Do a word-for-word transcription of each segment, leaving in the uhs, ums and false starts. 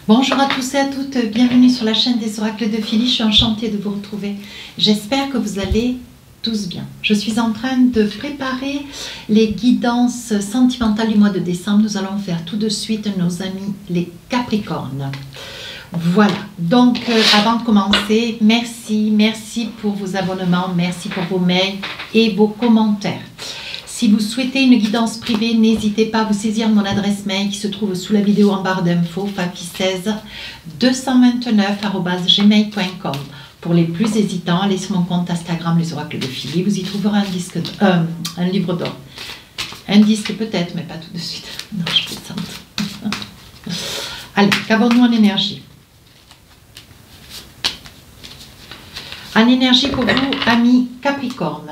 Bonjour à tous et à toutes, bienvenue sur la chaîne des oracles de Philly, je suis enchantée de vous retrouver. J'espère que vous allez tous bien. Je suis en train de préparer les guidances sentimentales du mois de décembre. Nous allons faire tout de suite nos amis les Capricornes. Voilà, donc euh, avant de commencer, merci, merci pour vos abonnements, merci pour vos mails et vos commentaires. Si vous souhaitez une guidance privée, n'hésitez pas à vous saisir de mon adresse mail qui se trouve sous la vidéo en barre d'infos, fafi seize deux cent vingt-neuf arobase gmail point com. Pour les plus hésitants, allez sur mon compte Instagram, les oracles de Philly, vous y trouverez un, disque, euh, un livre d'or. Un disque peut-être, mais pas tout de suite. Non, je plaisante. Allez, qu'avons-nous en énergie? En énergie pour vous, amis Capricorne.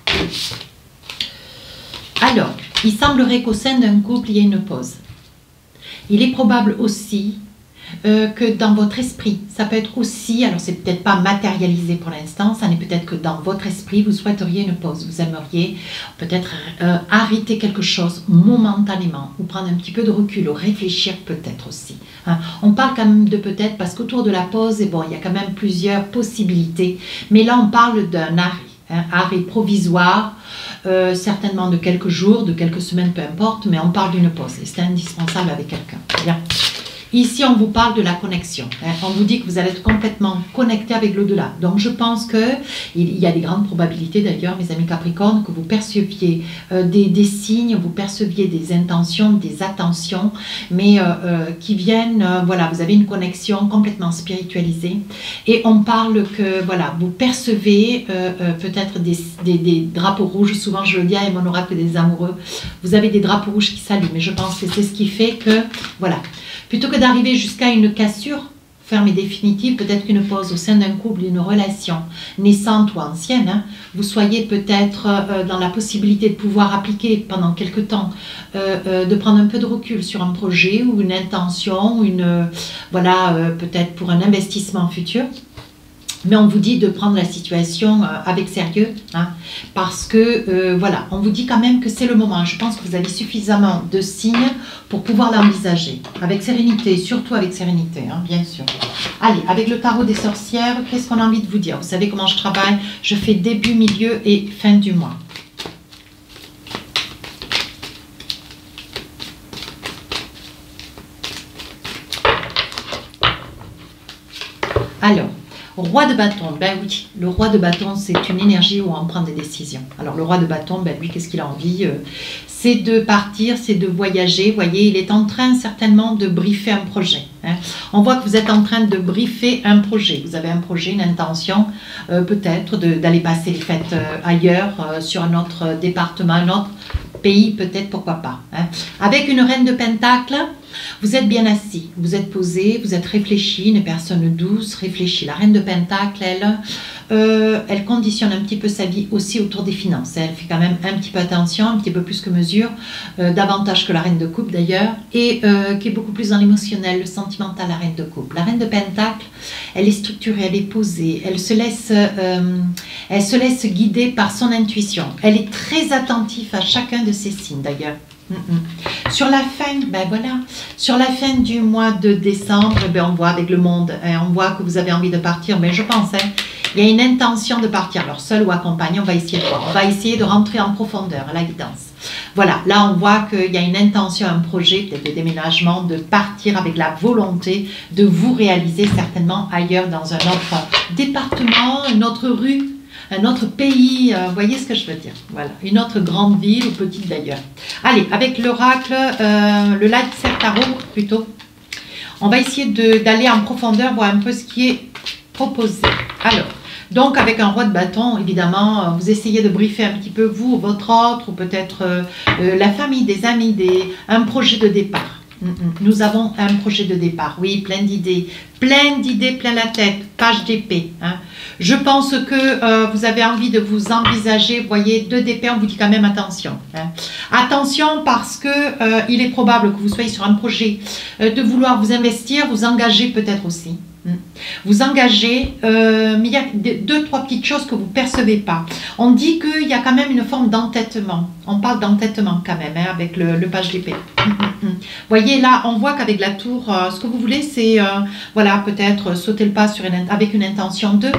Alors, il semblerait qu'au sein d'un couple, il y ait une pause. Il est probable aussi euh, que dans votre esprit, ça peut être aussi, alors c'est peut-être pas matérialisé pour l'instant, ça n'est peut-être que dans votre esprit, vous souhaiteriez une pause. Vous aimeriez peut-être euh, arrêter quelque chose momentanément, ou prendre un petit peu de recul, ou réfléchir peut-être aussi. Hein. On parle quand même de peut-être, parce qu'autour de la pause, et bon, il y a quand même plusieurs possibilités, mais là on parle d'un arrêt. Un arrêt provisoire, euh, certainement de quelques jours, de quelques semaines, peu importe, mais on parle d'une pause et c'est indispensable avec quelqu'un. Bien. Ici, on vous parle de la connexion. Hein. On vous dit que vous allez être complètement connecté avec l'au-delà. Donc, je pense qu'il y a des grandes probabilités, d'ailleurs, mes amis Capricornes, que vous perceviez euh, des, des signes, vous perceviez des intentions, des attentions, mais euh, euh, qui viennent, euh, voilà, vous avez une connexion complètement spiritualisée. Et on parle que, voilà, vous percevez euh, euh, peut-être des, des, des drapeaux rouges. Souvent, je le dis à mon oracle des amoureux, vous avez des drapeaux rouges qui s'allument. Et je pense que c'est ce qui fait que, voilà, plutôt que d'arriver jusqu'à une cassure ferme et définitive, peut-être qu'une pause au sein d'un couple, une relation naissante ou ancienne, hein, vous soyez peut-être euh, dans la possibilité de pouvoir appliquer pendant quelque temps, euh, euh, de prendre un peu de recul sur un projet ou une intention, ou une, euh, voilà, euh, peut-être pour un investissement futur. Mais on vous dit de prendre la situation euh, avec sérieux, hein, parce que, euh, voilà, on vous dit quand même que c'est le moment. Je pense que vous avez suffisamment de signes pour pouvoir l'envisager, avec sérénité, surtout avec sérénité, hein, bien sûr. Allez, avec le tarot des sorcières, qu'est-ce qu'on a envie de vous dire? Vous savez comment je travaille? Je fais début, milieu et fin du mois. Alors, roi de bâton, ben oui, le roi de bâton, c'est une énergie où on prend des décisions. Alors le roi de bâton, ben lui, qu'est-ce qu'il a envie? C'est de partir, c'est de voyager. Vous voyez, il est en train certainement de briefer un projet. Hein. On voit que vous êtes en train de briefer un projet. Vous avez un projet, une intention, euh, peut-être d'aller passer les fêtes euh, ailleurs, euh, sur un autre département, un autre pays, peut-être, pourquoi pas. Hein. Avec une reine de pentacle, vous êtes bien assis, vous êtes posé, vous êtes réfléchi, une personne douce, réfléchie. La reine de pentacle, elle, euh, elle conditionne un petit peu sa vie aussi autour des finances. Elle fait quand même un petit peu attention, un petit peu plus que mesure, euh, davantage que la reine de coupe d'ailleurs, et euh, qui est beaucoup plus dans l'émotionnel, le sentimental, la reine de coupe. La reine de pentacle, elle est structurée, elle est posée, elle se laisse, euh, elle se laisse guider par son intuition. Elle est très attentive à chacun de ses signes d'ailleurs. Mm -mm. Sur la fin, ben voilà, sur la fin du mois de décembre, ben on voit avec le monde, hein, on voit que vous avez envie de partir, mais je pense, hein, il y a une intention de partir, alors seul ou accompagné, on va essayer de voir, on va essayer de rentrer en profondeur à la guidance. Voilà, là on voit qu'il y a une intention, un projet, peut-être de déménagement, de partir avec la volonté de vous réaliser certainement ailleurs dans un autre département, une autre rue, un autre pays, euh, vous voyez ce que je veux dire? Voilà, une autre grande ville ou petite d'ailleurs. Allez, avec l'oracle, euh, le Lightset Tarot plutôt, on va essayer d'aller en profondeur, voir un peu ce qui est proposé. Alors, donc avec un roi de bâton, évidemment, vous essayez de briefer un petit peu vous, votre autre, ou peut-être euh, euh, la famille, des amis, des, un projet de départ. Nous avons un projet de départ, oui, plein d'idées, plein d'idées, plein la tête, page d'épée. Hein. Je pense que euh, vous avez envie de vous envisager, vous voyez, deux d'épée, on vous dit quand même attention. Hein. Attention parce que euh, il est probable que vous soyez sur un projet euh, de vouloir vous investir, vous engager peut-être aussi. Vous engagez, euh, mais il y a deux, trois petites choses que vous ne percevez pas. On dit qu'il y a quand même une forme d'entêtement. On parle d'entêtement quand même, hein, avec le, le page d'épée. Vous voyez, là, on voit qu'avec la tour, euh, ce que vous voulez, c'est, euh, voilà, peut-être sauter le pas sur une, avec une intention de...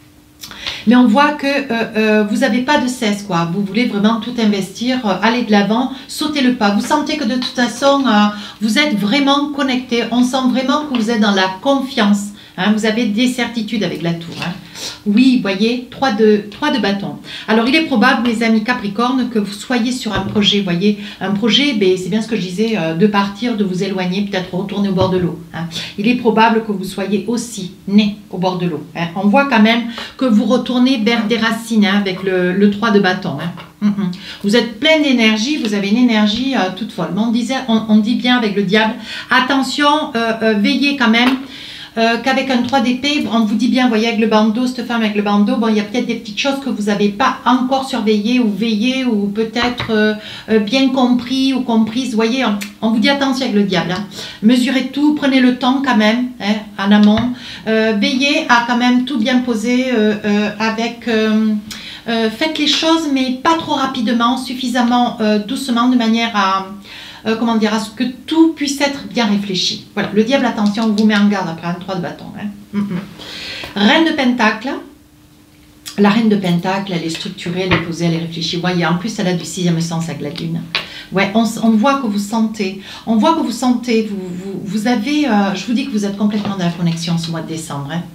Mais on voit que euh, euh, vous n'avez pas de cesse, quoi. Vous voulez vraiment tout investir, euh, aller de l'avant, sauter le pas. Vous sentez que de toute façon, euh, vous êtes vraiment connecté. On sent vraiment que vous êtes dans la confiance. Hein, vous avez des certitudes avec la tour. Hein. Oui, vous voyez, trois de, trois de bâton. Alors, il est probable, mes amis Capricorne, que vous soyez sur un projet. Vous voyez, un projet, ben, c'est bien ce que je disais, euh, de partir, de vous éloigner, peut-être retourner au bord de l'eau. Hein. Il est probable que vous soyez aussi né au bord de l'eau. Hein. On voit quand même que vous retournez vers des racines, hein, avec le, le trois de bâton. Hein. Mm -mm. Vous êtes plein d'énergie, vous avez une énergie euh, toute folle. Mais on, disait, on, on dit bien avec le diable, attention, euh, euh, veillez quand même. Euh, qu'avec un trois d'épée, on vous dit bien, vous voyez, avec le bandeau, cette femme avec le bandeau, bon, il y a peut-être des petites choses que vous n'avez pas encore surveillées ou veillées ou peut-être euh, euh, bien compris ou comprises. Vous voyez, on, on vous dit attention avec le diable. Hein. Mesurez tout, prenez le temps quand même, hein, en amont. Euh, veillez à quand même tout bien poser euh, euh, avec... Euh, euh, faites les choses, mais pas trop rapidement, suffisamment euh, doucement, de manière à... Euh, comment dire, à ce que tout puisse être bien réfléchi. Voilà, le diable, attention, on vous met en garde après un trois de bâton. Hein. Mm -mm. Reine de Pentacle. La reine de Pentacle, elle est structurée, elle est posée, elle est réfléchie. Vous voyez, en plus, elle a du sixième sens avec la lune. Ouais, on, on voit que vous sentez, on voit que vous sentez, vous, vous, vous avez, euh, je vous dis que vous êtes complètement dans la connexion ce mois de décembre. Hein.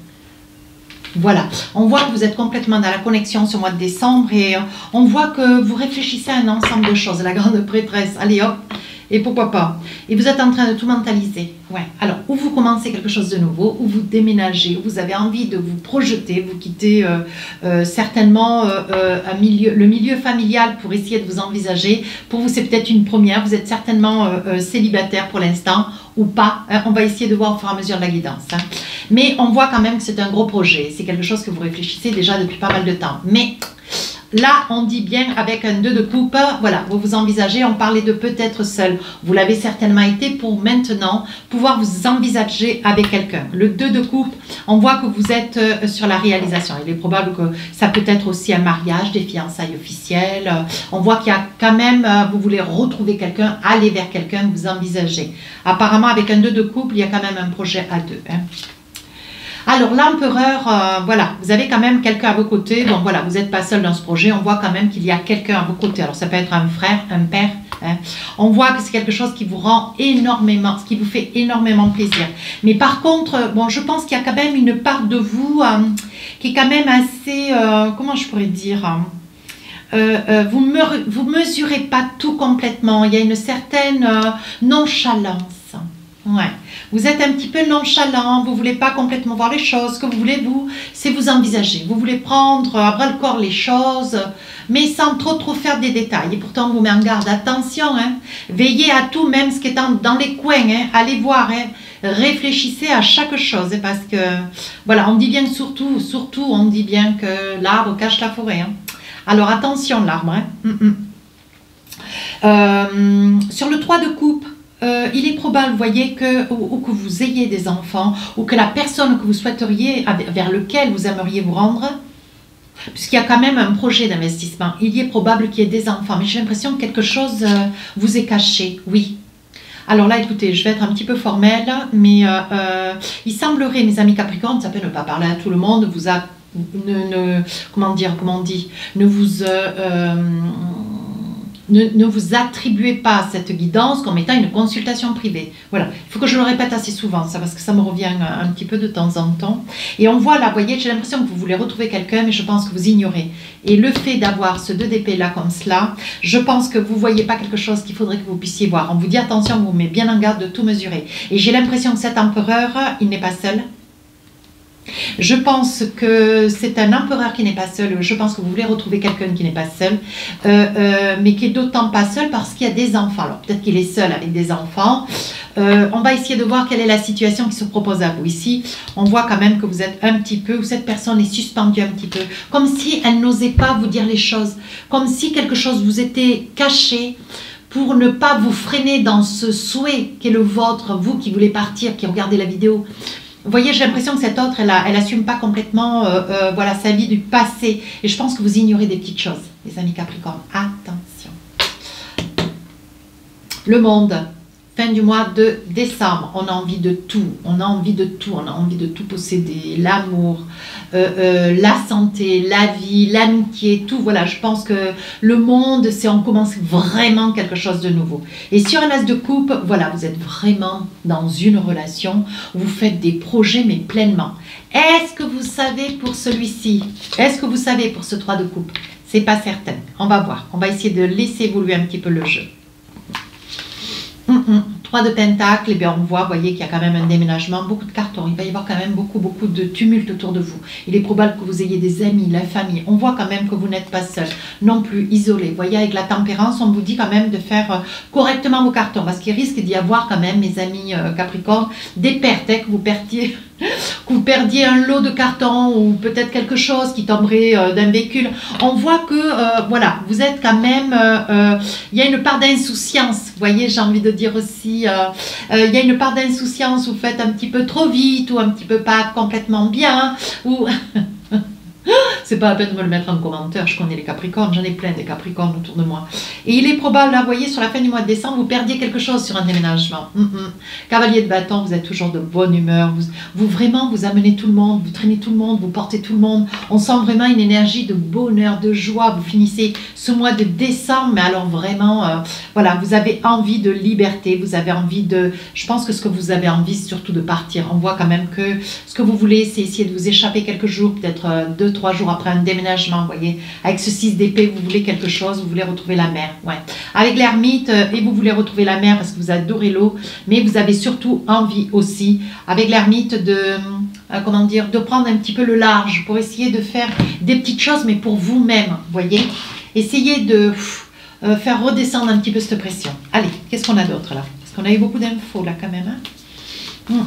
Voilà, on voit que vous êtes complètement dans la connexion ce mois de décembre et euh, on voit que vous réfléchissez à un ensemble de choses. La grande prêtresse, allez hop, et pourquoi pas. Et vous êtes en train de tout mentaliser. Ouais. Alors, où vous commencez quelque chose de nouveau, où vous déménagez, où vous avez envie de vous projeter, vous quittez euh, euh, certainement euh, euh, un milieu, le milieu familial pour essayer de vous envisager. Pour vous, c'est peut-être une première. Vous êtes certainement euh, euh, célibataire pour l'instant ou pas. Hein. On va essayer de voir au fur et à mesure de la guidance. Hein. Mais on voit quand même que c'est un gros projet. C'est quelque chose que vous réfléchissez déjà depuis pas mal de temps. Mais... là, on dit bien avec un deux de coupe, voilà, vous vous envisagez, on parlait de peut-être seul. Vous l'avez certainement été pour maintenant pouvoir vous envisager avec quelqu'un. Le deux de coupe, on voit que vous êtes sur la réalisation. Il est probable que ça peut être aussi un mariage, des fiançailles officielles. On voit qu'il y a quand même, vous voulez retrouver quelqu'un, aller vers quelqu'un, vous envisagez. Apparemment, avec un deux de coupe, il y a quand même un projet à deux. Hein. Alors, l'empereur, euh, voilà, vous avez quand même quelqu'un à vos côtés. Donc, voilà, vous n'êtes pas seul dans ce projet. On voit quand même qu'il y a quelqu'un à vos côtés. Alors, ça peut être un frère, un père. Hein. On voit que c'est quelque chose qui vous rend énormément, ce qui vous fait énormément plaisir. Mais par contre, bon, je pense qu'il y a quand même une part de vous euh, qui est quand même assez, euh, comment je pourrais dire, euh, euh, vous ne vous mesurez pas tout complètement. Il y a une certaine euh, nonchalance. Ouais. Vous êtes un petit peu nonchalant, vous ne voulez pas complètement voir les choses. Ce que vous voulez, vous, c'est vous envisager. Vous voulez prendre à bras le corps les choses, mais sans trop trop faire des détails. Et pourtant, on vous met en garde. Attention, hein. Veillez à tout, même ce qui est dans, dans les coins. Hein. Allez voir, hein. Réfléchissez à chaque chose. Hein, parce que, voilà, on dit bien que surtout, surtout, on dit bien que l'arbre cache la forêt. Hein. Alors, attention, l'arbre. Hein. Mm -mm. euh, sur le trois de coupe, Euh, il est probable, vous voyez, que, ou, ou que vous ayez des enfants, ou que la personne que vous souhaiteriez, vers lequel vous aimeriez vous rendre, puisqu'il y a quand même un projet d'investissement, il est probable qu'il y ait des enfants, mais j'ai l'impression que quelque chose euh, vous est caché, oui. Alors là, écoutez, je vais être un petit peu formelle, mais euh, euh, il semblerait, mes amis Capricorne, ça peut ne pas parler à tout le monde, vous a, ne, ne, comment dire, comment on dit, ne vous... Euh, euh, Ne, ne vous attribuez pas cette guidance comme étant une consultation privée. Voilà, il faut que je le répète assez souvent, ça, parce que ça me revient un, un petit peu de temps en temps. Et on voit là, vous voyez, j'ai l'impression que vous voulez retrouver quelqu'un, mais je pense que vous ignorez. Et le fait d'avoir ce deux d'épée là comme cela, je pense que vous ne voyez pas quelque chose qu'il faudrait que vous puissiez voir. On vous dit attention, on vous met bien en garde de tout mesurer. Et j'ai l'impression que cet empereur, il n'est pas seul. Je pense que c'est un empereur qui n'est pas seul. Je pense que vous voulez retrouver quelqu'un qui n'est pas seul, euh, euh, mais qui est d'autant pas seul parce qu'il y a des enfants. Alors peut-être qu'il est seul avec des enfants. Euh, on va essayer de voir quelle est la situation qui se propose à vous. Ici, on voit quand même que vous êtes un petit peu, ou cette personne est suspendue un petit peu, comme si elle n'osait pas vous dire les choses, comme si quelque chose vous était caché, pour ne pas vous freiner dans ce souhait qui est le vôtre, vous qui voulez partir, qui regardez la vidéo. Vous voyez, j'ai l'impression que cette autre, elle, a, elle assume pas complètement euh, euh, voilà, sa vie du passé. Et je pense que vous ignorez des petites choses, les amis Capricorne. Attention. Le monde, fin du mois de décembre, on a envie de tout. On a envie de tout. On a envie de tout posséder. L'amour, euh, euh, la santé, la vie, l'amitié, tout. Voilà, je pense que le monde, c'est on commence vraiment quelque chose de nouveau. Et sur un as de coupe, voilà, vous êtes vraiment dans une relation. Vous faites des projets, mais pleinement. Est-ce que vous savez pour celui-ci? Est-ce que vous savez pour ce trois de coupe? C'est pas certain. On va voir. On va essayer de laisser évoluer un petit peu le jeu. Hum, hum. trois de Pentacle, et bien on voit, vous voyez qu'il y a quand même un déménagement, beaucoup de cartons, il va y avoir quand même beaucoup, beaucoup de tumulte autour de vous. Il est probable que vous ayez des amis, la famille, on voit quand même que vous n'êtes pas seul, non plus isolé. Vous voyez, avec la tempérance, on vous dit quand même de faire correctement vos cartons, parce qu'il risque d'y avoir quand même, mes amis euh, Capricorne, des pertes, hein, que vous perdiez... que vous perdiez un lot de cartons ou peut-être quelque chose qui tomberait euh, d'un véhicule. On voit que, euh, voilà, vous êtes quand même, euh, euh, il y a une part d'insouciance, vous voyez, j'ai envie de dire aussi, euh, euh, il y a une part d'insouciance, vous faites un petit peu trop vite ou un petit peu pas complètement bien, ou... C'est pas la peine de me le mettre en commentaire, je connais les Capricornes, j'en ai plein des Capricornes autour de moi. Et il est probable, là, vous voyez, sur la fin du mois de décembre, vous perdiez quelque chose sur un déménagement. Mm -mm. Cavalier de bâton, vous êtes toujours de bonne humeur, vous, vous vraiment, vous amenez tout le monde, vous traînez tout le monde, vous portez tout le monde. On sent vraiment une énergie de bonheur, de joie. Vous finissez ce mois de décembre, mais alors vraiment, euh, voilà, vous avez envie de liberté, vous avez envie de... Je pense que ce que vous avez envie, c'est surtout de partir. On voit quand même que ce que vous voulez, c'est essayer de vous échapper quelques jours, peut-être euh, deux, trois jours après un déménagement, vous voyez, avec ce six d'épée, vous voulez quelque chose, vous voulez retrouver la mer, ouais. Avec l'ermite, euh, et vous voulez retrouver la mer parce que vous adorez l'eau, mais vous avez surtout envie aussi, avec l'ermite, de, euh, comment dire, de prendre un petit peu le large pour essayer de faire des petites choses, mais pour vous-même, vous voyez. Essayez de euh, faire redescendre un petit peu cette pression. Allez, qu'est-ce qu'on a d'autre là? Parce qu'on a eu beaucoup d'infos là quand même, hein. Hum.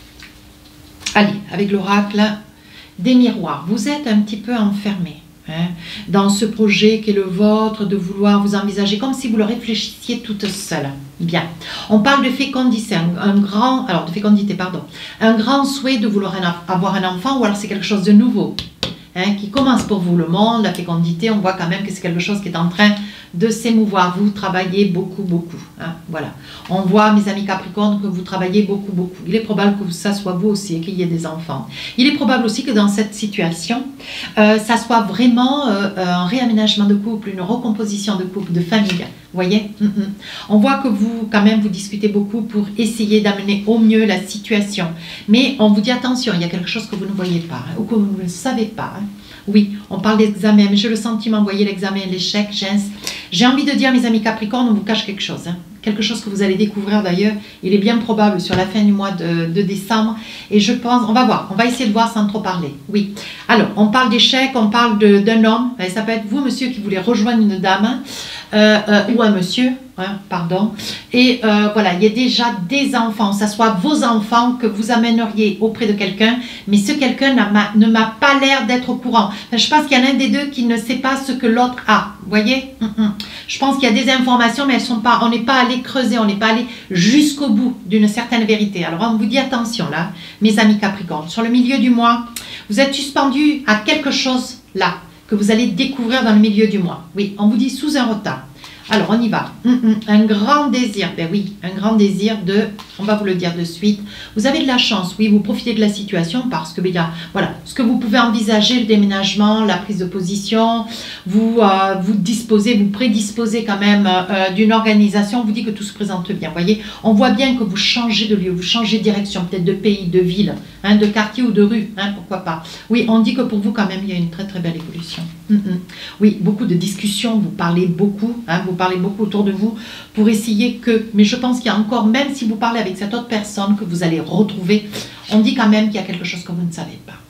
Allez, avec l'oracle des miroirs, vous êtes un petit peu enfermé hein, dans ce projet qui est le vôtre, de vouloir vous envisager comme si vous le réfléchissiez toute seule. Bien, on parle de fécondité, un, un grand, alors de fécondité, pardon, un grand souhait de vouloir un, avoir un enfant, ou alors c'est quelque chose de nouveau hein, qui commence pour vous. Le monde, la fécondité, on voit quand même que c'est quelque chose qui est en train de s'émouvoir. Vous travaillez beaucoup, beaucoup. Hein, voilà. On voit, mes amis Capricorne, que vous travaillez beaucoup, beaucoup. Il est probable que ça soit vous aussi et qu'il y ait des enfants. Il est probable aussi que dans cette situation, euh, ça soit vraiment euh, un réaménagement de couple, une recomposition de couple, de famille. Vous voyez, mm-mm. On voit que vous, quand même, vous discutez beaucoup pour essayer d'amener au mieux la situation. Mais on vous dit attention, il y a quelque chose que vous ne voyez pas hein, ou que vous ne savez pas. Hein. Oui, on parle d'examen, mais j'ai le sentiment, vous voyez, l'examen, l'échec, j'ai envie de dire, mes amis Capricorne, on vous cache quelque chose. Hein. Quelque chose que vous allez découvrir d'ailleurs. Il est bien probable sur la fin du mois de, de décembre. Et je pense, on va voir, on va essayer de voir sans trop parler. Oui. Alors, on parle d'échec, on parle d'un homme. Ça peut être vous, monsieur, qui voulez rejoindre une dame. Euh, euh, ou un monsieur, hein, pardon. Et euh, voilà, il y a déjà des enfants. Ça soit vos enfants que vous amèneriez auprès de quelqu'un. Mais ce quelqu'un ne m'a pas l'air d'être au courant. Enfin, je pense qu'il y en a un des deux qui ne sait pas ce que l'autre a. Vous voyez mm -mm. Je pense qu'il y a des informations, mais elles sont pas, on n'est pas allé creuser, on n'est pas allé jusqu'au bout d'une certaine vérité. Alors on vous dit attention là, mes amis Capricorne, sur le milieu du mois, vous êtes suspendu à quelque chose là, que vous allez découvrir dans le milieu du mois. Oui, on vous dit sous un retard. Alors, on y va. Un grand désir, ben oui, un grand désir de, on va vous le dire de suite, vous avez de la chance, oui, vous profitez de la situation parce que, ben, y a, voilà, ce que vous pouvez envisager, le déménagement, la prise de position, vous, euh, vous disposez, vous prédisposez quand même euh, d'une organisation, on vous dit que tout se présente bien, voyez, on voit bien que vous changez de lieu, vous changez de direction, peut-être de pays, de ville, hein, de quartier ou de rue, hein, pourquoi pas. Oui, on dit que pour vous, quand même, il y a une très très belle évolution. Mm -mm. Oui, beaucoup de discussions, vous parlez beaucoup, hein, vous parlez beaucoup autour de vous pour essayer que, mais je pense qu'il y a encore, même si vous parlez avec cette autre personne que vous allez retrouver, on dit quand même qu'il y a quelque chose que vous ne savez pas.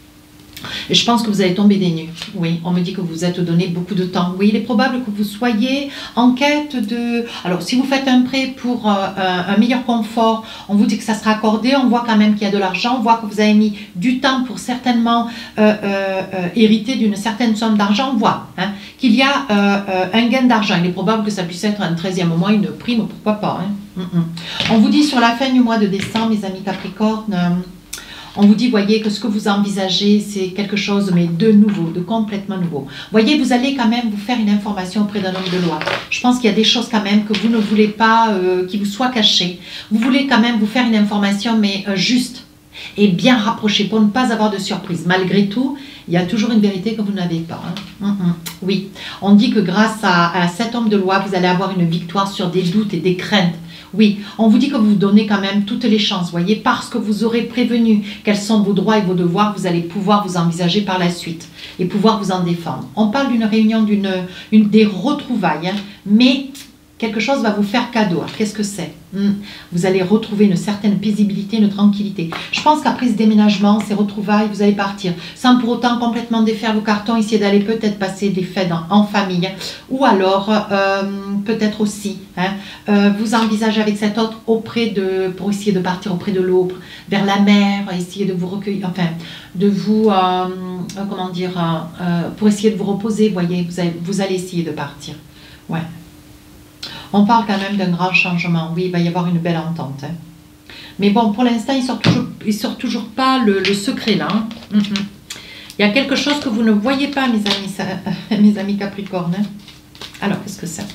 Et je pense que vous allez tomber des nues. Oui, on me dit que vous êtes donné beaucoup de temps. Oui, il est probable que vous soyez en quête de... Alors, si vous faites un prêt pour euh, un meilleur confort, on vous dit que ça sera accordé. On voit quand même qu'il y a de l'argent. On voit que vous avez mis du temps pour certainement euh, euh, hériter d'une certaine somme d'argent. On voit hein, qu'il y a euh, euh, un gain d'argent. Il est probable que ça puisse être un treizième mois, une prime, pourquoi pas. Hein. Mm -mm. On vous dit sur la fin du mois de décembre, mes amis Capricorne... Euh, On vous dit, voyez, que ce que vous envisagez, c'est quelque chose, mais de nouveau, de complètement nouveau. Voyez, vous allez quand même vous faire une information auprès d'un homme de loi. Je pense qu'il y a des choses quand même que vous ne voulez pas, euh, qui vous soient cachées. Vous voulez quand même vous faire une information, mais euh, juste et bien rapprochée, pour ne pas avoir de surprise. Malgré tout, il y a toujours une vérité que vous n'avez pas. Hein. Mm -mm. Oui, on dit que grâce à, à cet homme de loi, vous allez avoir une victoire sur des doutes et des craintes. Oui, on vous dit que vous donnez quand même toutes les chances, voyez, parce que vous aurez prévenu quels sont vos droits et vos devoirs, vous allez pouvoir vous envisager par la suite et pouvoir vous en défendre. On parle d'une réunion, d'une une, des retrouvailles, hein, mais quelque chose va vous faire cadeau. Qu'est-ce que c'est? hmm. Vous allez retrouver une certaine paisibilité, une tranquillité. Je pense qu'après ce déménagement, ces retrouvailles, vous allez partir sans pour autant complètement défaire vos cartons, essayer d'aller peut-être passer des fêtes en, en famille, ou alors euh, peut-être aussi hein, euh, vous envisagez avec cet autre auprès de, pour essayer de partir auprès de l'autre, vers la mer, essayer de vous recueillir, enfin de vous, euh, euh, comment dire, euh, pour essayer de vous reposer, voyez, vous allez, vous allez essayer de partir. Ouais. On parle quand même d'un grand changement. Oui, il va y avoir une belle entente. Hein. Mais bon, pour l'instant, il ne sort toujours, il sort toujours pas le, le secret là. Hein. Mm -hmm. Il y a quelque chose que vous ne voyez pas, mes amis, ça, mes amis Capricorne. Hein. Alors, qu'est-ce que c'est?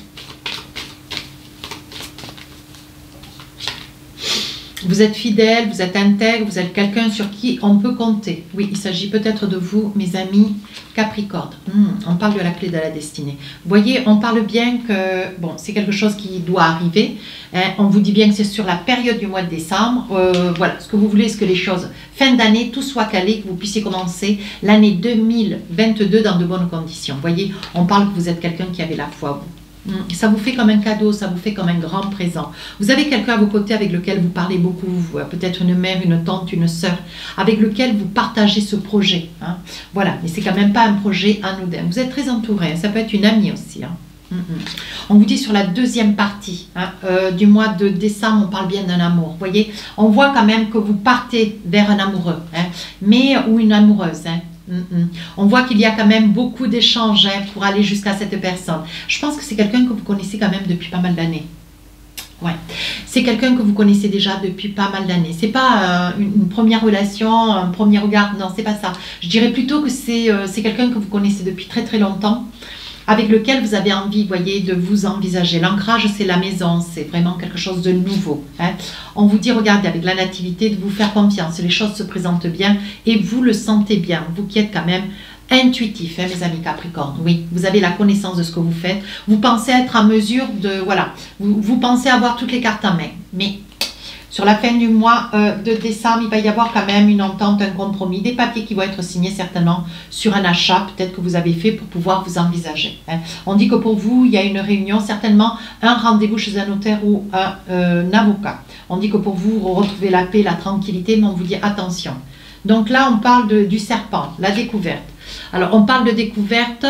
Vous êtes fidèle, vous êtes intègre, vous êtes quelqu'un sur qui on peut compter. Oui, il s'agit peut-être de vous, mes amis Capricorne. Hmm, on parle de la clé de la destinée. Vous voyez, on parle bien que, bon, c'est quelque chose qui doit arriver. Hein, on vous dit bien que c'est sur la période du mois de décembre. Euh, voilà, ce que vous voulez, c'est que les choses, fin d'année, tout soit calé, que vous puissiez commencer l'année deux mille vingt-deux dans de bonnes conditions. Vous voyez, on parle que vous êtes quelqu'un qui avait la foi. Ça vous fait comme un cadeau, ça vous fait comme un grand présent. Vous avez quelqu'un à vos côtés avec lequel vous parlez beaucoup, peut-être une mère, une tante, une sœur, avec lequel vous partagez ce projet. Hein. Voilà, mais c'est quand même pas un projet anodin. Vous êtes très entouré, ça peut être une amie aussi. Hein. Mm -mm. On vous dit sur la deuxième partie hein, euh, du mois de décembre, on parle bien d'un amour. Vous voyez, on voit quand même que vous partez vers un amoureux, hein, mais ou une amoureuse. Hein. Mm -mm. On voit qu'il y a quand même beaucoup d'échanges hein, pour aller jusqu'à cette personne. Je pense que c'est quelqu'un que vous connaissez quand même depuis pas mal d'années. Ouais. C'est quelqu'un que vous connaissez déjà depuis pas mal d'années. C'est pas euh, une, une première relation, un premier regard, non, c'est pas ça. Je dirais plutôt que c'est euh, quelqu'un que vous connaissez depuis très très longtemps, avec lequel vous avez envie, voyez, de vous envisager. L'ancrage, c'est la maison, c'est vraiment quelque chose de nouveau. Hein. On vous dit, regardez, avec la nativité, de vous faire confiance. Les choses se présentent bien et vous le sentez bien. Vous qui êtes quand même intuitif, hein, mes amis Capricorne. Oui, vous avez la connaissance de ce que vous faites. Vous pensez être en mesure de, voilà, vous, vous pensez avoir toutes les cartes en main. Mais sur la fin du mois euh, de décembre, il va y avoir quand même une entente, un compromis, des papiers qui vont être signés certainement sur un achat, peut-être que vous avez fait pour pouvoir vous envisager. Hein. On dit que pour vous, il y a une réunion, certainement un rendez-vous chez un notaire ou un, euh, un avocat. On dit que pour vous, vous retrouvez la paix, la tranquillité, mais on vous dit attention. Donc là, on parle de, du serpent, la découverte. Alors, on parle de découverte...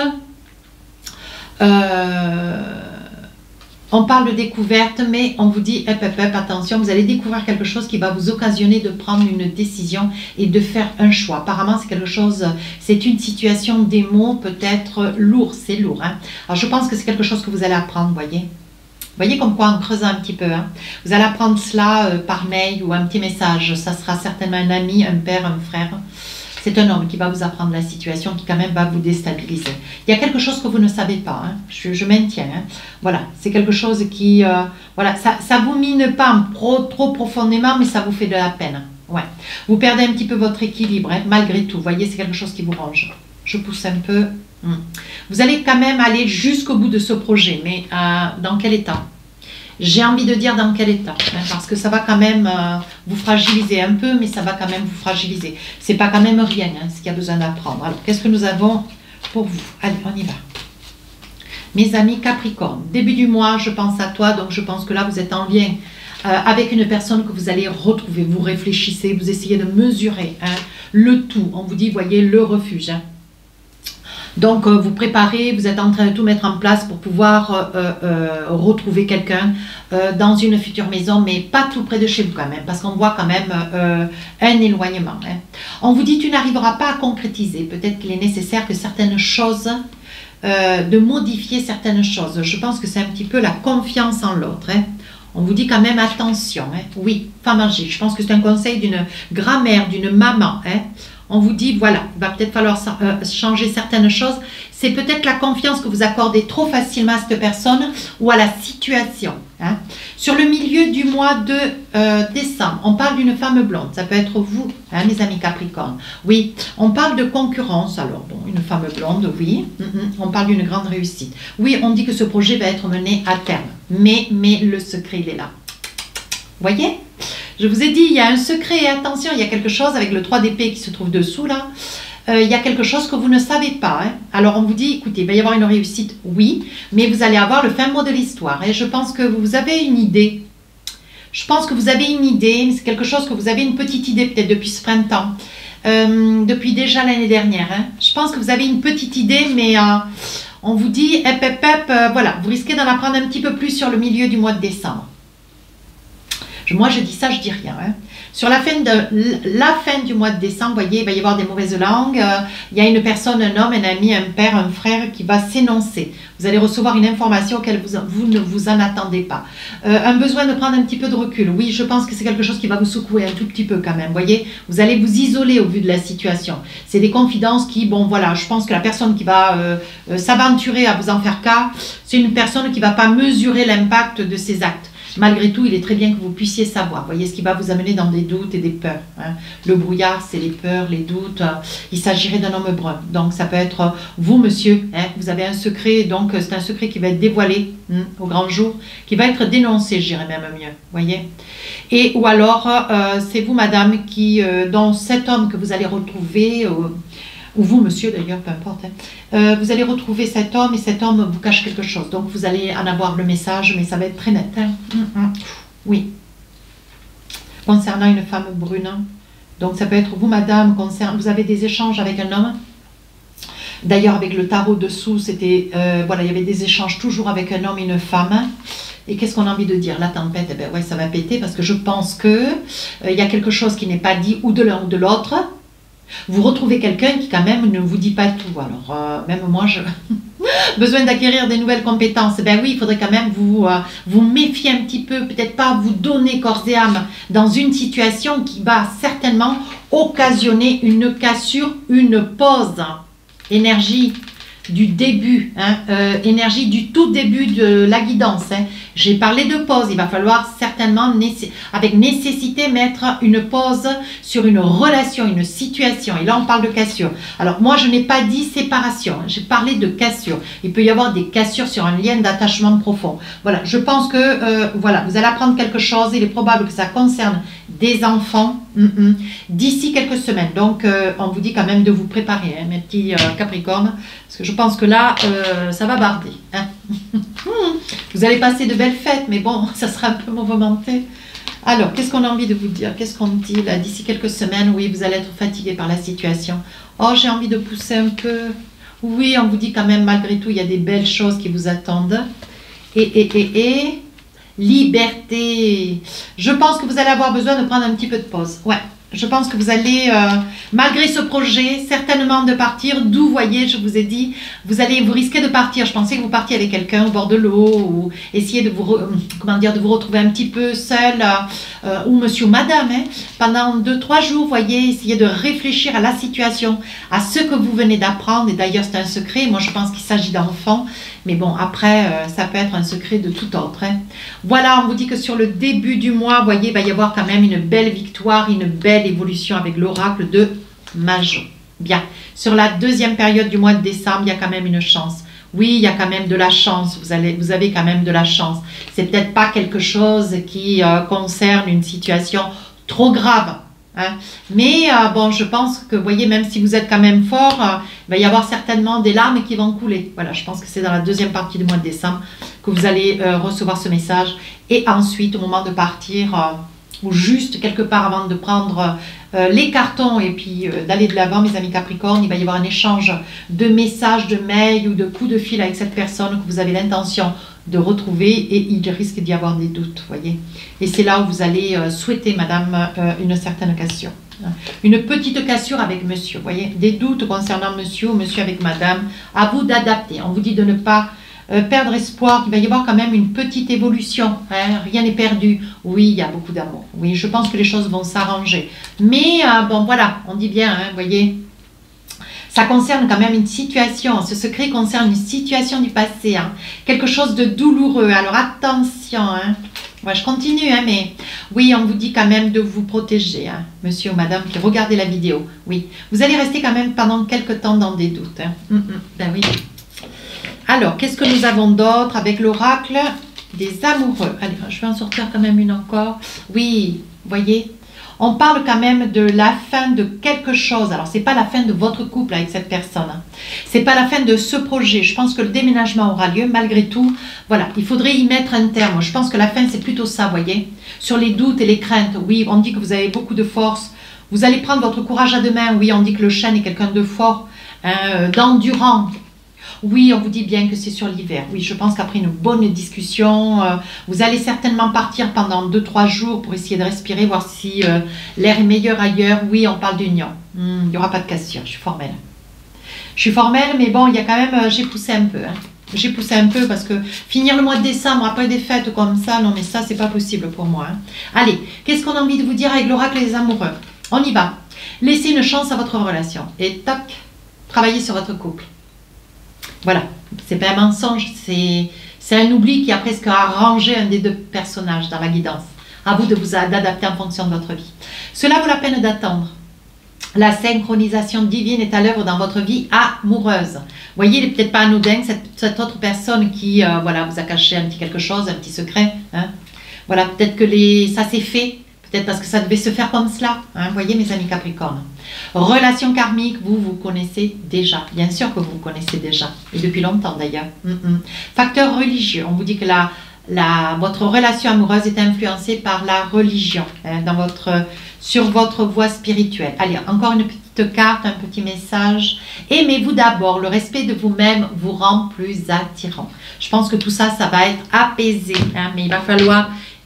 Euh, On parle de découverte, mais on vous dit, hop, hop, hop, attention, vous allez découvrir quelque chose qui va vous occasionner de prendre une décision et de faire un choix. Apparemment, c'est quelque chose, c'est une situation des mots peut-être lourd, c'est lourd. Hein. Alors, je pense que c'est quelque chose que vous allez apprendre, voyez. Vous voyez comme quoi, en creusant un petit peu, hein, vous allez apprendre cela euh, par mail ou un petit message. Ça sera certainement un ami, un père, un frère. C'est un homme qui va vous apprendre la situation, qui quand même va vous déstabiliser. Il y a quelque chose que vous ne savez pas, hein. je, je maintiens. Hein. Voilà, c'est quelque chose qui, euh, voilà, ça ne vous mine pas pro, trop profondément, mais ça vous fait de la peine. Ouais. Vous perdez un petit peu votre équilibre, hein, malgré tout. Vous voyez, c'est quelque chose qui vous range. Je pousse un peu. Hum. Vous allez quand même aller jusqu'au bout de ce projet, mais euh, dans quel état ? J'ai envie de dire dans quel état, hein, parce que ça va quand même euh, vous fragiliser un peu, mais ça va quand même vous fragiliser. C'est pas quand même rien, hein, ce qu'il y a besoin d'apprendre. Alors, qu'est-ce que nous avons pour vous? Allez, on y va. Mes amis Capricorne, début du mois, je pense à toi, donc je pense que là, vous êtes en lien euh, avec une personne que vous allez retrouver. Vous réfléchissez, vous essayez de mesurer hein, le tout. On vous dit, voyez, le refuge. Hein. Donc, euh, vous préparez, vous êtes en train de tout mettre en place pour pouvoir euh, euh, retrouver quelqu'un euh, dans une future maison, mais pas tout près de chez vous quand même, parce qu'on voit quand même euh, un éloignement. Hein. On vous dit, tu n'arriveras pas à concrétiser. Peut-être qu'il est nécessaire que certaines choses, euh, de modifier certaines choses. Je pense que c'est un petit peu la confiance en l'autre. Hein. On vous dit quand même attention, hein. Oui, femme âgée. Je pense que c'est un conseil d'une grand-mère, d'une maman, hein. On vous dit, voilà, il va peut-être falloir euh, changer certaines choses. C'est peut-être la confiance que vous accordez trop facilement à cette personne ou à la situation. Hein. Sur le milieu du mois de euh, décembre, on parle d'une femme blonde. Ça peut être vous, hein, mes amis Capricorne. Oui, on parle de concurrence. Alors, bon, une femme blonde, oui. Mm-mm. On parle d'une grande réussite. Oui, on dit que ce projet va être mené à terme. Mais, mais le secret, il est là. Vous voyez ? Je vous ai dit, il y a un secret, et attention, il y a quelque chose avec le trois d'épée qui se trouve dessous là. Euh, il y a quelque chose que vous ne savez pas. Hein. Alors on vous dit, écoutez, il va y avoir une réussite, oui, mais vous allez avoir le fin mot de l'histoire. Et je pense que vous avez une idée. Je pense que vous avez une idée, mais c'est quelque chose que vous avez une petite idée peut-être depuis ce printemps, euh, depuis déjà l'année dernière. Hein. Je pense que vous avez une petite idée, mais euh, on vous dit, hep, hep, hep, euh, voilà, vous risquez d'en apprendre un petit peu plus sur le milieu du mois de décembre. Moi, je dis ça, je dis rien. Hein. Sur la fin, de, la fin du mois de décembre, vous voyez, il va y avoir des mauvaises langues. Euh, il y a une personne, un homme, un ami, un père, un frère qui va s'énoncer. Vous allez recevoir une information auquel vous, vous ne vous en attendez pas. Euh, un besoin de prendre un petit peu de recul. Oui, je pense que c'est quelque chose qui va vous secouer un tout petit peu quand même. Vous voyez, vous allez vous isoler au vu de la situation. C'est des confidences qui, bon voilà, je pense que la personne qui va euh, euh, s'aventurer à vous en faire cas, c'est une personne qui ne va pas mesurer l'impact de ses actes. Malgré tout, il est très bien que vous puissiez savoir. Voyez ce qui va vous amener dans des doutes et des peurs. Hein. Le brouillard, c'est les peurs, les doutes. Il s'agirait d'un homme brun. Donc, ça peut être vous, monsieur. Hein, vous avez un secret. Donc, c'est un secret qui va être dévoilé hein, au grand jour, qui va être dénoncé, j'irais même mieux. Voyez. Et ou alors, euh, c'est vous, madame, qui, euh, dans cet homme que vous allez retrouver... Euh, ou vous, monsieur, d'ailleurs, peu importe, hein. euh, vous allez retrouver cet homme et cet homme vous cache quelque chose. Donc, vous allez en avoir le message, mais ça va être très net. Hein. Mm -hmm. Oui. Concernant une femme brune, donc ça peut être vous, madame, concernant, vous avez des échanges avec un homme. D'ailleurs, avec le tarot dessous, c'était, euh, voilà, il y avait des échanges toujours avec un homme et une femme. Et qu'est-ce qu'on a envie de dire? La tempête, eh ben ouais, ça va péter parce que je pense que euh, il y a quelque chose qui n'est pas dit ou de l'un ou de l'autre. Vous retrouvez quelqu'un qui quand même ne vous dit pas tout. Alors, euh, même moi, je besoin d'acquérir des nouvelles compétences. Ben oui, il faudrait quand même vous, euh, vous méfier un petit peu, peut-être pas vous donner corps et âme dans une situation qui va certainement occasionner une cassure, une pause. Énergie du début, hein, euh, énergie du tout début de la guidance. Hein. J'ai parlé de pause, il va falloir certainement, nécess avec nécessité, mettre une pause sur une relation, une situation. Et là, on parle de cassure. Alors, moi, je n'ai pas dit séparation, hein. J'ai parlé de cassure. Il peut y avoir des cassures sur un lien d'attachement profond. Voilà, je pense que, euh, voilà, vous allez apprendre quelque chose. Il est probable que ça concerne des enfants mm -mm, d'ici quelques semaines. Donc, euh, on vous dit quand même de vous préparer, hein, mes petits euh, Capricornes, parce que je pense que là, euh, ça va barder. Hein. Vous allez passer de belles fêtes, mais bon, ça sera un peu mouvementé. Alors, qu'est-ce qu'on a envie de vous dire? Qu'est-ce qu'on dit là? D'ici quelques semaines, oui, vous allez être fatigué par la situation. Oh, j'ai envie de pousser un peu. Oui, on vous dit quand même, malgré tout, il y a des belles choses qui vous attendent. Et, et, et, et... liberté. Je pense que vous allez avoir besoin de prendre un petit peu de pause. Ouais, je pense que vous allez, euh, malgré ce projet, certainement de partir. D'où, voyez, je vous ai dit, vous allez vous risquer de partir. Je pensais que vous partiez avec quelqu'un au bord de l'eau ou essayer de vous, comment dire, de vous retrouver un petit peu seul euh, ou monsieur ou madame. Hein, pendant deux, trois jours, voyez, essayez de réfléchir à la situation, à ce que vous venez d'apprendre. Et d'ailleurs, c'est un secret. Moi, je pense qu'il s'agit d'enfants. Mais bon, après, euh, ça peut être un secret de tout autre. Hein. Voilà, on vous dit que sur le début du mois, vous voyez, il va y avoir quand même une belle victoire, une belle évolution avec l'oracle de Majon. Bien. Sur la deuxième période du mois de décembre, il y a quand même une chance. Oui, il y a quand même de la chance. Vous, allez, vous avez quand même de la chance. C'est peut-être pas quelque chose qui euh, concerne une situation trop grave. Hein. Mais euh, bon, je pense que, vous voyez, même si vous êtes quand même fort, euh, il va y avoir certainement des larmes qui vont couler. Voilà, je pense que c'est dans la deuxième partie du mois de décembre que vous allez euh, recevoir ce message. Et ensuite, au moment de partir, euh, ou juste quelque part avant de prendre euh, les cartons et puis euh, d'aller de l'avant, mes amis Capricorne, il va y avoir un échange de messages, de mails ou de coups de fil avec cette personne que vous avez l'intention de retrouver et il risque d'y avoir des doutes, voyez. Et c'est là où vous allez euh, souhaiter, madame, euh, une certaine cassure. Une petite cassure avec monsieur, voyez. Des doutes concernant monsieur ou monsieur avec madame. À vous d'adapter. On vous dit de ne pas euh, perdre espoir, qu'il va y avoir quand même une petite évolution. Hein, rien n'est perdu. Oui, il y a beaucoup d'amour. Oui, je pense que les choses vont s'arranger. Mais euh, bon, voilà, on dit bien, hein, vous voyez. Ça concerne quand même une situation, ce secret concerne une situation du passé, hein, quelque chose de douloureux. Alors attention, hein. Ouais, je continue, hein, mais oui, on vous dit quand même de vous protéger, hein, monsieur ou madame qui regardez la vidéo. Oui, vous allez rester quand même pendant quelques temps dans des doutes. Hein. Mm -mm, ben oui. Alors, qu'est-ce que nous avons d'autre avec l'oracle des amoureux? Allez, je vais en sortir quand même une encore. Oui, vous voyez, on parle quand même de la fin de quelque chose. Alors, c'est pas la fin de votre couple avec cette personne. Hein. C'est pas la fin de ce projet. Je pense que le déménagement aura lieu. Malgré tout, voilà, il faudrait y mettre un terme. Je pense que la fin, c'est plutôt ça, vous voyez. Sur les doutes et les craintes, oui, on dit que vous avez beaucoup de force. Vous allez prendre votre courage à deux mains. Oui, on dit que le chêne est quelqu'un de fort, hein, d'endurant. Oui, on vous dit bien que c'est sur l'hiver. Oui, je pense qu'après une bonne discussion, euh, vous allez certainement partir pendant deux trois jours pour essayer de respirer, voir si euh, l'air est meilleur ailleurs. Oui, on parle d'union. Hmm, il n'y aura pas de cassure, je suis formelle. Je suis formelle, mais bon, il y a quand même, euh, j'ai poussé un peu. Hein. J'ai poussé un peu parce que finir le mois de décembre après des fêtes comme ça, non mais ça, c'est pas possible pour moi. Hein. Allez, qu'est-ce qu'on a envie de vous dire avec l'oracle des amoureux? On y va. Laissez une chance à votre relation. Et toc, travaillez sur votre couple. Voilà, c'est pas un mensonge, c'est un oubli qui a presque arrangé un des deux personnages dans la guidance. À vous de vous adapter en fonction de votre vie. Cela vaut la peine d'attendre. La synchronisation divine est à l'œuvre dans votre vie amoureuse. Vous voyez, il n'est peut-être pas anodin, cette, cette autre personne qui euh, voilà, vous a caché un petit quelque chose, un petit secret. Hein. Voilà, peut-être que les, ça s'est fait. Peut-être parce que ça devait se faire comme cela. Hein, vous voyez, mes amis Capricorne. Relation karmique, vous, vous connaissez déjà. Bien sûr que vous vous connaissez déjà. Et depuis longtemps d'ailleurs. Mm -mm. Facteur religieux. On vous dit que la, la, votre relation amoureuse est influencée par la religion. Hein, dans votre, sur votre voie spirituelle. Allez, encore une petite carte, un petit message. Aimez-vous d'abord. Le respect de vous-même vous rend plus attirant. Je pense que tout ça, ça va être apaisé. Hein, mais il va falloir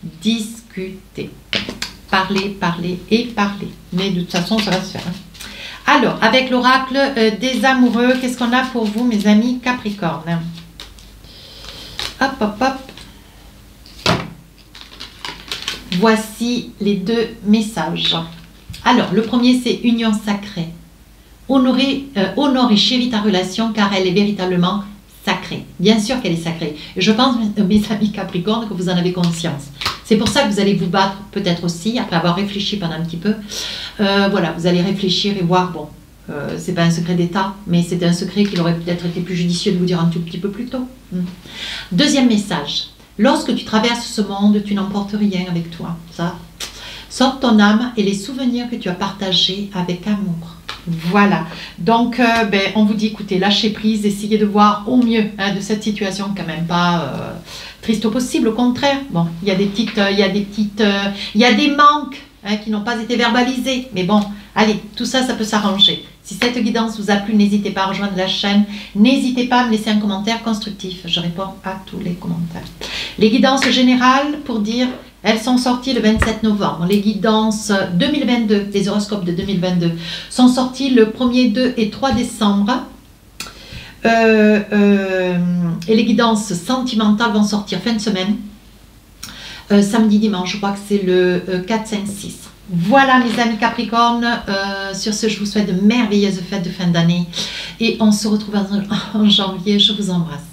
discuter. Parler, parler et parler. Mais de toute façon, ça va se faire. Hein. Alors, avec l'oracle euh, des amoureux, qu'est-ce qu'on a pour vous, mes amis Capricorne? Hop, hop, hop. Voici les deux messages. Alors, le premier, c'est union sacrée. Honorer, euh, honore et chéris ta relation car elle est véritablement sacrée. Bien sûr qu'elle est sacrée. Et je pense, mes amis Capricorne, que vous en avez conscience. C'est pour ça que vous allez vous battre peut-être aussi, après avoir réfléchi pendant un petit peu. Euh, voilà, vous allez réfléchir et voir, bon, euh, c'est pas un secret d'État, mais c'est un secret qu'il aurait peut-être été plus judicieux de vous dire un tout petit peu plus tôt. Hmm. Deuxième message. Lorsque tu traverses ce monde, tu n'emportes rien avec toi. Ça, sors ton âme et les souvenirs que tu as partagés avec amour. Voilà, donc euh, ben, on vous dit, écoutez, lâchez prise, essayez de voir au mieux hein, de cette situation, quand même pas euh, triste au possible, au contraire. Bon, il y a des petites, euh, il y a des petites, euh, il y a des manques hein, qui n'ont pas été verbalisés, mais bon, allez, tout ça, ça peut s'arranger. Si cette guidance vous a plu, n'hésitez pas à rejoindre la chaîne, n'hésitez pas à me laisser un commentaire constructif, je réponds à tous les commentaires. Les guidances générales, pour dire, elles sont sorties le vingt-sept novembre. Les guidances deux mille vingt-deux, les horoscopes de deux mille vingt-deux, sont sortis le premier, deux et trois décembre. Euh, euh, et les guidances sentimentales vont sortir fin de semaine. Euh, samedi, dimanche, je crois que c'est le euh, quatre, cinq, six. Voilà mes amis Capricorne. Euh, sur ce, je vous souhaite de merveilleuses fêtes de fin d'année. Et on se retrouve en, en janvier. Je vous embrasse.